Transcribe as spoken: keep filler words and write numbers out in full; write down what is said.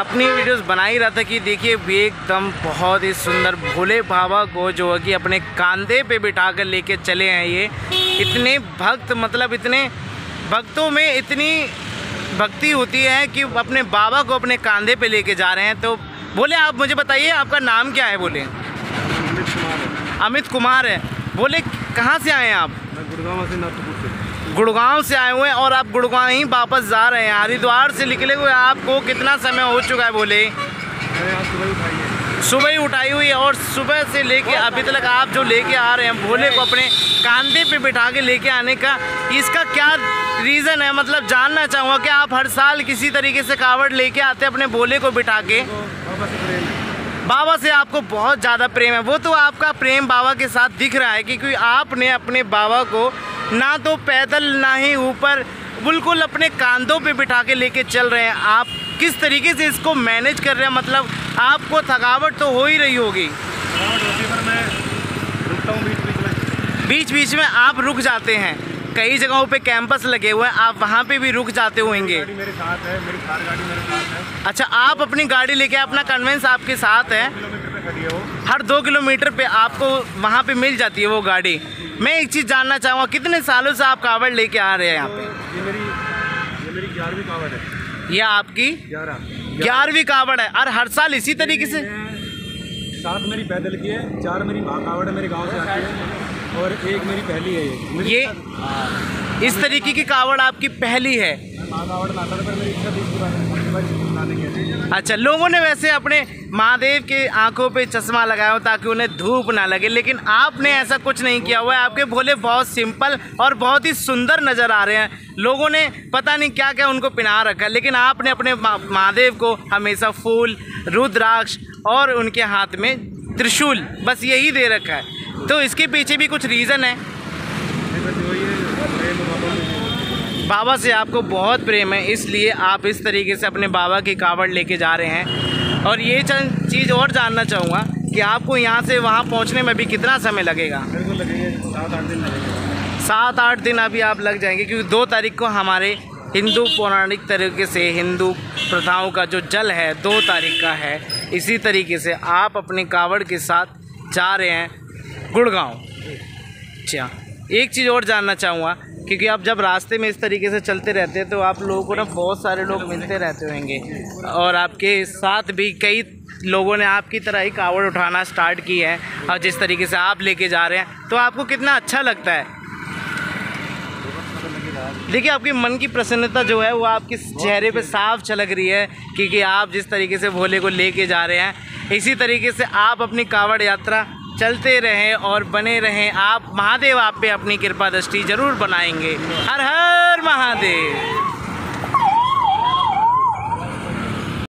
अपनी वीडियोस बना ही रहा था कि देखिए एकदम बहुत ही सुंदर भोले बाबा को जो है कि अपने कंधे पे बिठा कर लेके चले हैं। ये इतने भक्त, मतलब इतने भक्तों में इतनी भक्ति होती है कि अपने बाबा को अपने कंधे पे लेके जा रहे हैं। तो बोले आप मुझे बताइए आपका नाम क्या है? बोले अमित कुमार है। अमित कुमार है। बोले कहाँ से आए हैं आप? मैं गुड़गांव से नाथपुर से। गुड़गांव से आए हुए हैं और आप गुड़गांव ही वापस जा रहे हैं। हरिद्वार से निकले हुए आपको कितना समय हो चुका है? बोले मैंने आज सुबह उठाई है। सुबह ही उठाई हुई है और सुबह से लेके अभी तक आप जो लेके आ रहे हैं भोले को अपने कंधे पे बिठा के लेके आने का, इसका क्या रीज़न है? मतलब जानना चाहूँगा कि आप हर साल किसी तरीके से कावड़ लेके आते हैं अपने भोले को बिठा के? बाबा से प्रेम है। बाबा से आपको बहुत ज़्यादा प्रेम है। वो तो आपका प्रेम बाबा के साथ दिख रहा है क्योंकि आपने अपने बाबा को ना तो पैदल ना ही ऊपर, बिल्कुल अपने कंधों पे बिठा के लेके चल रहे हैं। आप किस तरीके से इसको मैनेज कर रहे हैं? मतलब आपको थकावट तो हो ही रही होगी। थकावट होती है पर मैं रुकता हूँ बीच बीच में। बीच बीच में आप रुक जाते हैं। कई जगहों पे कैंपस लगे हुए हैं, आप वहाँ पे भी रुक जाते होंगे। गाड़ी मेरे साथ है, मेरी कार गाड़ी मेरे साथ है। अच्छा, आप अपनी गाड़ी लेके, अपना कन्वेंस आपके साथ है? किलोमीटर पे खड़ी है वो। हर दो किलोमीटर पे आपको वहाँ पे मिल जाती है वो गाड़ी। मैं एक चीज़ जानना चाहूँगा, कितने सालों से आप कावड़ लेके आ रहे हैं यहाँ पे? ये मेरी ये मेरी ग्यारहवीं कावड़ है। यह आपकी ग्यारह ग्यारहवीं कावड़ है और हर साल इसी तरीके से? सात मेरी पैदल की है, चार मेरी माँ कावड़ है, मेरे गांव से आती है, और एक मेरी पहली है। ये ये इस तरीके की कावड़ आपकी पहली है? माँ कावड़ लाता था पर मेरी इच्छा थी इसके बाद लाने की। अच्छा, लोगों ने वैसे अपने महादेव के आंखों पे चश्मा लगाया हो ताकि उन्हें धूप ना लगे, लेकिन आपने ऐसा कुछ नहीं किया हुआ है। आपके भोले बहुत सिंपल और बहुत ही सुंदर नज़र आ रहे हैं। लोगों ने पता नहीं क्या क्या उनको पिना रखा है, लेकिन आपने अपने महादेव को हमेशा फूल, रुद्राक्ष और उनके हाथ में त्रिशूल, बस यही दे रखा है। तो इसके पीछे भी कुछ रीज़न है? बाबा से आपको बहुत प्रेम है, इसलिए आप इस तरीके से अपने बाबा की कावड़ लेके जा रहे हैं। और ये चंद चीज़ और जानना चाहूँगा कि आपको यहाँ से वहाँ पहुँचने में भी कितना समय लगेगा? मेरे को लगेंगे सात आठ दिन लगेंगे। सात आठ दिन अभी आप लग जाएंगे क्योंकि दो तारीख को हमारे हिंदू पौराणिक तरीके से हिंदू प्रथाओं का जो जल है दो तारीख का है। इसी तरीके से आप अपने कावड़ के साथ जा रहे हैं गुड़गांव। अच्छा, एक चीज़ और जानना चाहूँगा क्योंकि आप जब रास्ते में इस तरीके से चलते रहते हैं तो आप लोगों को ना बहुत सारे लोग मिलते रहते होंगे और आपके साथ भी कई लोगों ने आपकी तरह ही कावड़ उठाना स्टार्ट की है और जिस तरीके से आप लेके जा रहे हैं, तो आपको कितना अच्छा लगता है? देखिए, आपकी मन की प्रसन्नता जो है वो आपके चेहरे पे साफ झलक रही है क्योंकि आप जिस तरीके से भोले को लेके जा रहे हैं, इसी तरीके से आप अपनी कावड़ यात्रा चलते रहें और बने रहें। आप महादेव आप पे अपनी कृपा दृष्टि जरूर बनाएंगे। हर हर महादेव।